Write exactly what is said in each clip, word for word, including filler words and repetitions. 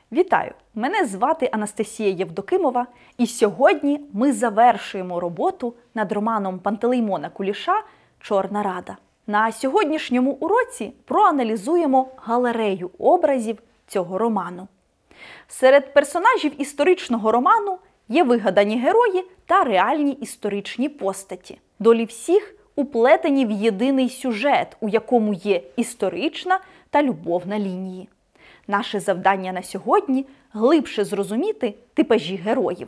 Вітаю! Мене звати Анастасія Євдокимова, і сьогодні ми завершуємо роботу над романом Пантелеймона Куліша «Чорна Рада». На сьогоднішньому уроці проаналізуємо галерею образів цього роману. Серед персонажів історичного роману є вигадані герої та реальні історичні постаті. Долі всіх уплетені в єдиний сюжет, у якому є історична та любовна лінії. Наше завдання на сьогодні – глибше зрозуміти типажі героїв.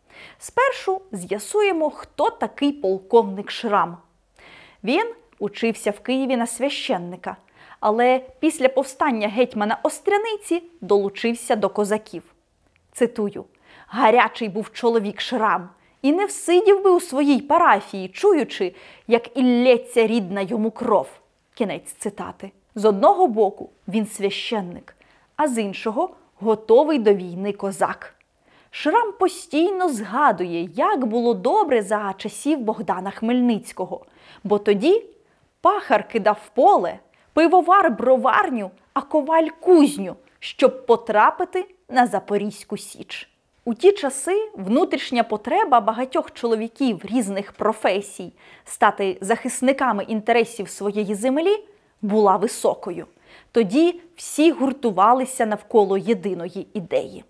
Спершу з'ясуємо, хто такий полковник Шрам. Він учився в Києві на священника, але після повстання гетьмана Остряниці долучився до козаків. Цитую: «Гарячий був чоловік Шрам, і не всидів би у своїй парафії, чуючи, як іллється рідна йому кров». Кінець цитати. З одного боку він священник, а з іншого – готовий до війни козак. Шрам постійно згадує, як було добре за часів Богдана Хмельницького, бо тоді пахар кидав поле, пивовар броварню, а коваль кузню, щоб потрапити на Запорізьку Січ. У ті часи внутрішня потреба багатьох чоловіків різних професій стати захисниками інтересів своєї землі була високою. Тоді всі гуртувалися навколо єдиної ідеї.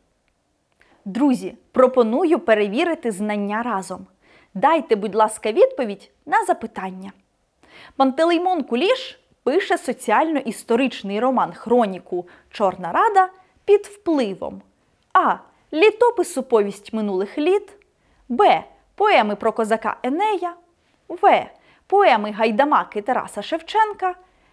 Друзі, пропоную перевірити знання разом. Дайте, будь ласка, відповідь на запитання. Пантелеймон Куліш пише соціально-історичний роман-хроніку «Чорна Рада» під впливом а. літопису «Повість минулих літ», б. поеми про козака Енея, в. поеми Гайдамаки Тараса Шевченка,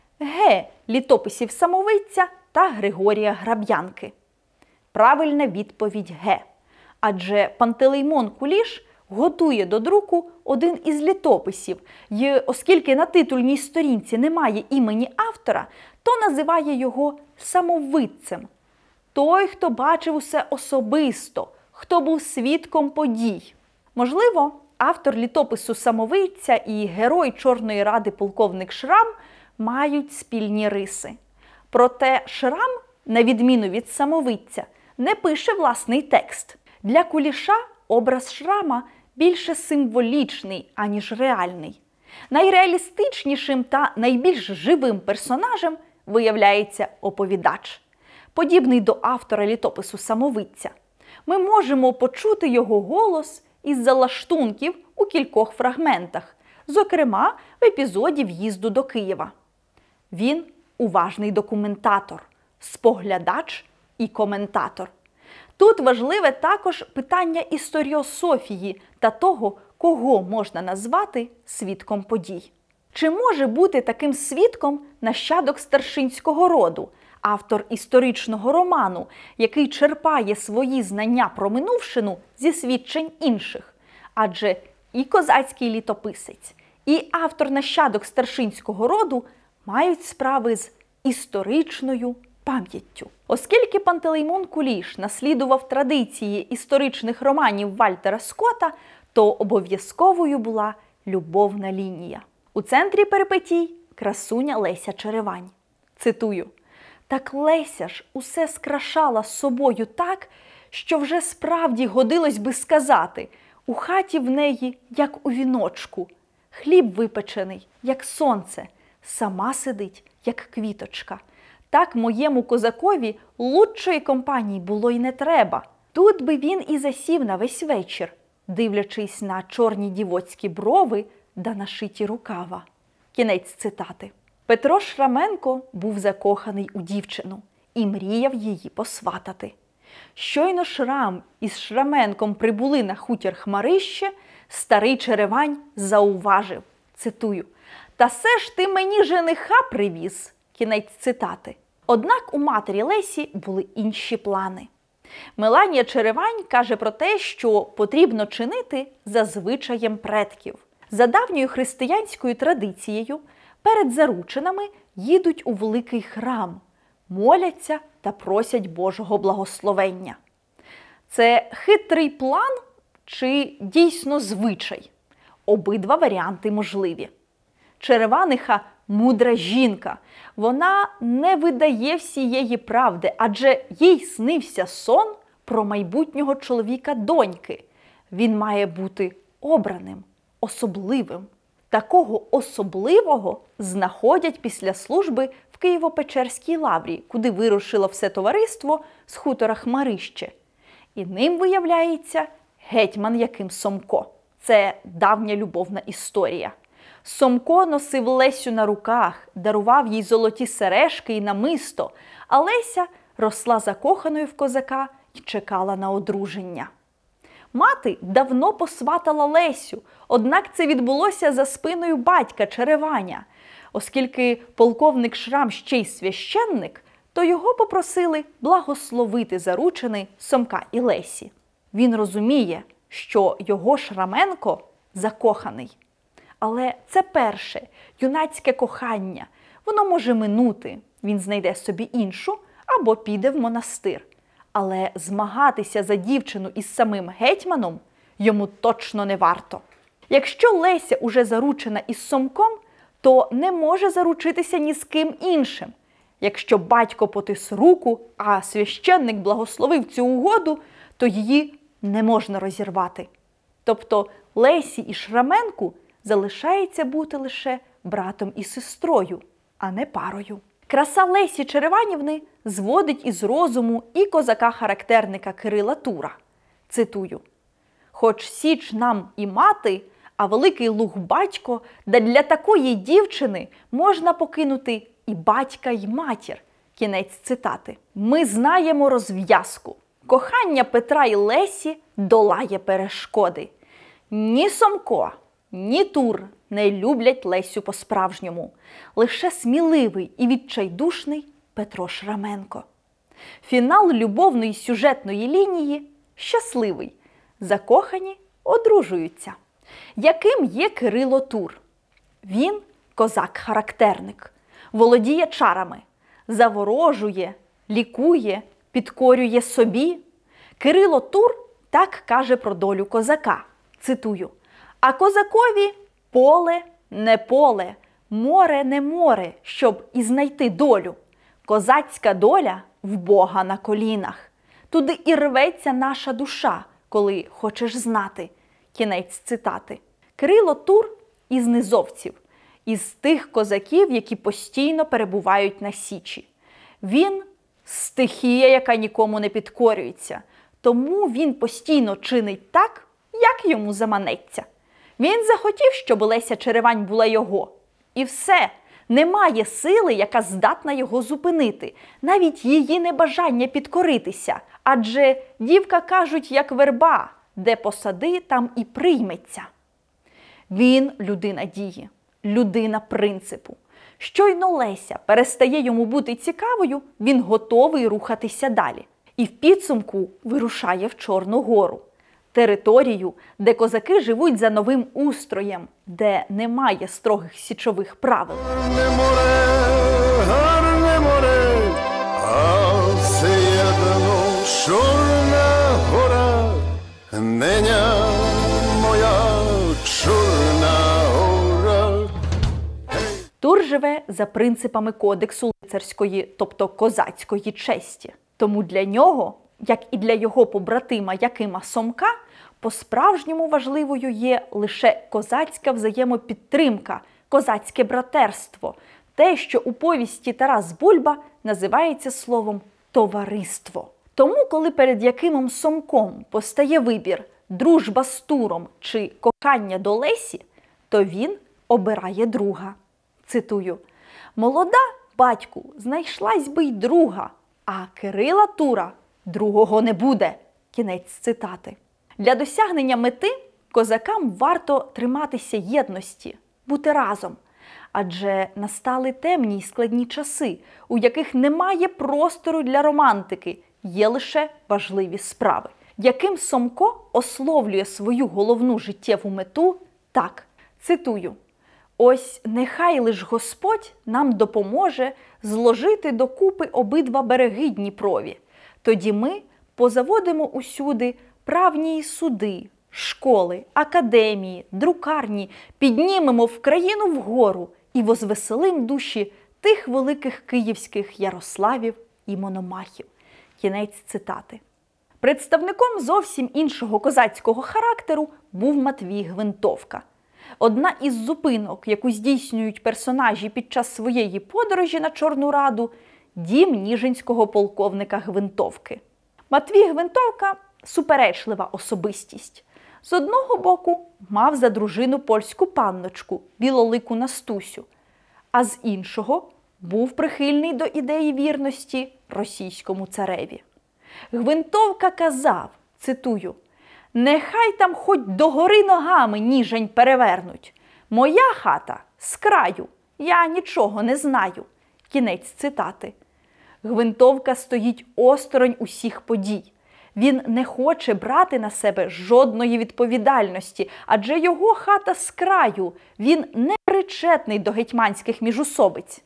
г. літописів Самовидця та Григорія Граб'янки. Правильна відповідь Г. Адже Пантелеймон Куліш готує до друку один із літописів, і оскільки на титульній сторінці немає імені автора, то називає його самовидцем. Той, хто бачив усе особисто, хто був свідком подій. Можливо, автор літопису Самовидця і герой Чорної Ради полковник Шрам мають спільні риси. Проте Шрам, на відміну від Самовидця, не пише власний текст. Для Куліша образ Шрама більше символічний, аніж реальний. Найреалістичнішим та найбільш живим персонажем виявляється оповідач, подібний до автора літопису Самовидця. Ми можемо почути його голос із-за лаштунків у кількох фрагментах, зокрема в епізоді в'їзду до Києва. Він уважний документатор, споглядач і коментатор. Тут важливе також питання історіософії та того, кого можна назвати свідком подій. Чи може бути таким свідком нащадок старшинського роду, автор історичного роману, який черпає свої знання про минувшину зі свідчень інших? Адже і козацький літописець, і автор-нащадок старшинського роду мають справи з історичною пам'яттю. Оскільки Пантелеймон Куліш наслідував традиції історичних романів Вальтера Скотта, то обов'язковою була любовна лінія. У центрі перипетій – красуня Леся Черевань. Цитую: «Так Леся ж усе скрашала собою так, що вже справді годилось би сказати: у хаті в неї, як у віночку, хліб випечений, як сонце, сама сидить, як квіточка. Так моєму козакові лучшої компанії було й не треба. Тут би він і засів на весь вечір, дивлячись на чорні дівоцькі брови да нашиті рукава». Кінець цитати. Петро Шраменко був закоханий у дівчину і мріяв її посватати. Щойно Шрам із Шраменком прибули на хутір Хмарище, старий Черевань зауважив, цитую: «Та се ж ти мені жениха привіз». Кінець цитати. Однак у матері Лесі були інші плани. Меланія Черевань каже про те, що потрібно чинити за звичаєм предків. За давньою християнською традицією, перед заручинами їдуть у великий храм, моляться та просять Божого благословення. Це хитрий план чи дійсно звичай? Обидва варіанти можливі. Череваниха мудра жінка. Вона не видає всієї правди, адже їй снився сон про майбутнього чоловіка доньки. Він має бути обраним, особливим. Такого особливого знаходять після служби в Києво-Печерській лаврі, куди вирушило все товариство з хутора Хмарище. І ним виявляється гетьман Яким Сомко. Це давня любовна історія. Сомко носив Лесю на руках, дарував їй золоті сережки і намисто, а Леся росла закоханою в козака і чекала на одруження. Мати давно посватала Лесю, однак це відбулося за спиною батька Череваня. Оскільки полковник Шрам ще й священник, то його попросили благословити заручини Сомка і Лесі. Він розуміє, що його Шраменко закоханий. Але це перше, юнацьке кохання. Воно може минути, він знайде собі іншу або піде в монастир. Але змагатися за дівчину із самим гетьманом йому точно не варто. Якщо Леся уже заручена із Сомком, то не може заручитися ні з ким іншим. Якщо батько потис руку, а священник благословив цю угоду, то її не можна розірвати. Тобто Лесі і Шраменку залишається бути лише братом і сестрою, а не парою. Краса Лесі Череванівни зводить із розуму і козака-характерника Кирила Тура. Цитую: «Хоч Січ нам і мати, а Великий Луг батько, да для такої дівчини можна покинути і батька, й матір». Кінець цитати. Ми знаємо розв'язку. Кохання Петра і Лесі долає перешкоди. Ні Сомко, ні Тур не люблять Лесю по-справжньому. Лише сміливий і відчайдушний Петро Шраменко. Фінал любовної сюжетної лінії щасливий. Закохані одружуються. Яким є Кирило Тур? Він козак-характерник, володіє чарами, заворожує, лікує, підкорює собі. Кирило Тур так каже про долю козака. Цитую: «А козакові поле не поле, море не море, щоб і знайти долю. Козацька доля в Бога на колінах. Туди і рветься наша душа, коли хочеш знати». Кінець цитати. Кирило Тур із низовців, із тих козаків, які постійно перебувають на Січі. Він – стихія, яка нікому не підкорюється, тому він постійно чинить так, як йому заманеться. Він захотів, щоб Леся Черевань була його. І все. Немає сили, яка здатна його зупинити, навіть її небажання підкоритися. Адже дівка, кажуть, як верба, де посади, там і прийметься. Він – людина дії, людина принципу. Щойно Леся перестає йому бути цікавою, він готовий рухатися далі. І в підсумку вирушає в Чорну гору. Територію, де козаки живуть за новим устроєм, де немає строгих січових правил. Гарне море, гарне море, а все єдно Чорна гора, неня моя Чорна гора. Тур живе за принципами кодексу лицарської, тобто козацької честі. Тому для нього, як і для його побратима Якима Сомка, по-справжньому важливою є лише козацька взаємопідтримка, козацьке братерство, те, що у повісті Тарас Бульба називається словом «товариство». Тому, коли перед Якимом Сомком постає вибір дружба з Туром чи кохання до Лесі, то він обирає друга. Цитую: «Молода, батьку, знайшлась би й друга, а Кирила Тура другого не буде». Кінець цитати. Для досягнення мети козакам варто триматися єдності, бути разом. Адже настали темні й складні часи, у яких немає простору для романтики, є лише важливі справи. Яким Сомко ословлює свою головну життєву мету так, цитую: «Ось нехай лиш Господь нам допоможе зложити докупи обидва береги Дніпрові. Тоді ми позаводимо усюди правні суди, школи, академії, друкарні, піднімемо в країну вгору і возвеселим душі тих великих київських Ярославів і Мономахів. Кінець цитати. Представником зовсім іншого козацького характеру був Матвій Гвинтовка. Одна із зупинок, яку здійснюють персонажі під час своєї подорожі на Чорну Раду – дім ніжинського полковника Гвинтовки. Матвій Гвинтовка – суперечлива особистість. З одного боку, мав за дружину польську панночку, білолику Настусю, а з іншого – був прихильний до ідеї вірності російському цареві. Гвинтовка казав, цитую, «Нехай там хоч догори ногами Ніжень перевернуть. Моя хата з краю, я нічого не знаю». Кінець цитати. Гвинтовка стоїть осторонь усіх подій. Він не хоче брати на себе жодної відповідальності, адже його хата з краю, він не причетний до гетьманських міжусобиць.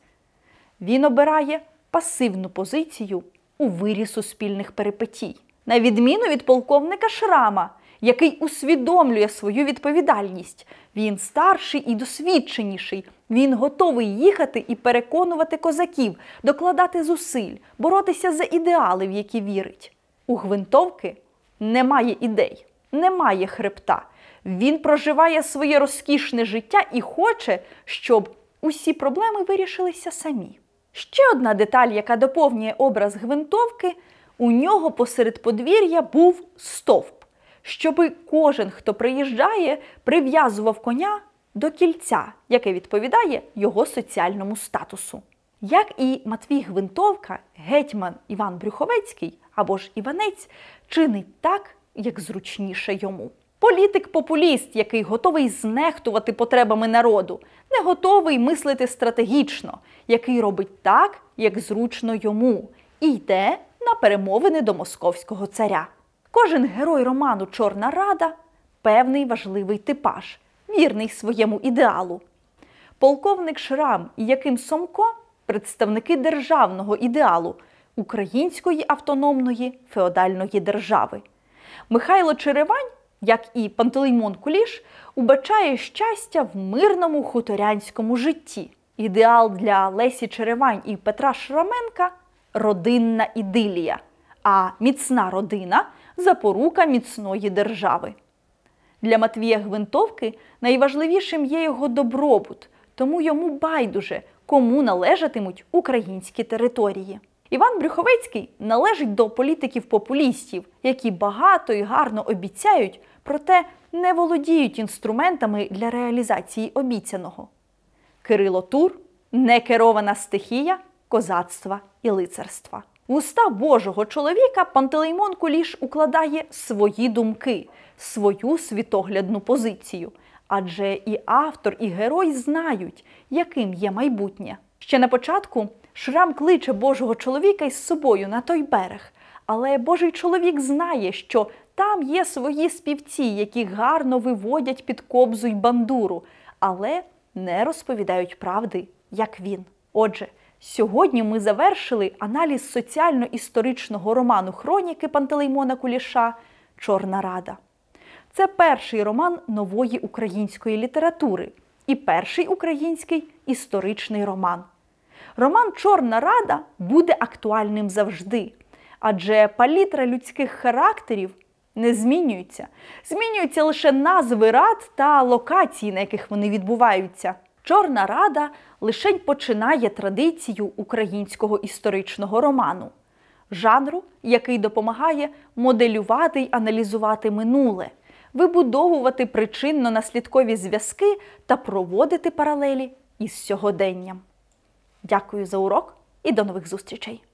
Він обирає пасивну позицію у вирі суспільних перипетій. На відміну від полковника Шрама, який усвідомлює свою відповідальність. Він старший і досвідченіший. Він готовий їхати і переконувати козаків, докладати зусиль, боротися за ідеали, в які вірить. У Гвинтовки немає ідей, немає хребта. Він проживає своє розкішне життя і хоче, щоб усі проблеми вирішилися самі. Ще одна деталь, яка доповнює образ Гвинтовки – у нього посеред подвір'я був стовп, щоби кожен, хто приїжджає, прив'язував коня до кільця, яке відповідає його соціальному статусу. Як і Матвій Гвинтовка, гетьман Іван Брюховецький, або ж Іванець, чинить так, як зручніше йому. Політик-популіст, який готовий знехтувати потребами народу, не готовий мислити стратегічно, який робить так, як зручно йому, і йде на перемовини до московського царя. Кожен герой роману «Чорна Рада» – певний важливий типаж, вірний своєму ідеалу. Полковник Шрам і Яким Сомко – представники державного ідеалу – української автономної феодальної держави. Михайло Черевань, як і Пантелеймон Куліш, убачає щастя в мирному хуторянському житті. Ідеал для Лесі Черевань і Петра Шраменка – родинна ідилія, а міцна родина – запорука міцної держави. Для Матвія Гвинтовки найважливішим є його добробут, тому йому байдуже, кому належатимуть українські території. Іван Брюховецький належить до політиків-популістів, які багато і гарно обіцяють, проте не володіють інструментами для реалізації обіцяного. Кирило Тур – некерована стихія козацтва і лицарства. В уста Божого чоловіка Пантелеймон Куліш укладає свої думки, свою світоглядну позицію. Адже і автор, і герой знають, яким є майбутнє. Ще на початку Шрам кличе Божого чоловіка із собою на той берег. Але Божий чоловік знає, що там є свої співці, які гарно виводять під кобзу й бандуру, але не розповідають правди, як він. Отже, сьогодні ми завершили аналіз соціально-історичного роману хроніки Пантелеймона Куліша «Чорна Рада». Це перший роман нової української літератури і перший український історичний роман. Роман «Чорна Рада» буде актуальним завжди, адже палітра людських характерів не змінюється. Змінюються лише назви рад та локації, на яких вони відбуваються. «Чорна Рада» лишень починає традицію українського історичного роману. Жанру, який допомагає моделювати й аналізувати минуле, вибудовувати причинно-наслідкові зв'язки та проводити паралелі із сьогоденням. Дякую за урок і до нових зустрічей!